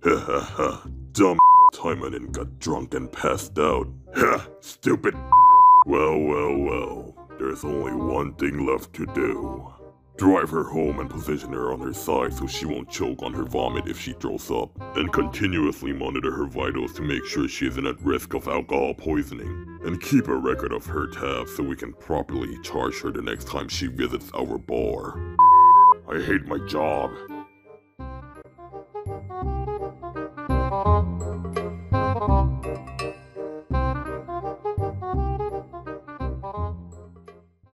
Hahaha, dumb Taimannin got drunk and passed out. Ha, stupid. Well, there's only one thing left to do. Drive her home and position her on her side so she won't choke on her vomit if she throws up, and continuously monitor her vitals to make sure she isn't at risk of alcohol poisoning, and keep a record of her tabs so we can properly charge her the next time she visits our bar. I hate my job.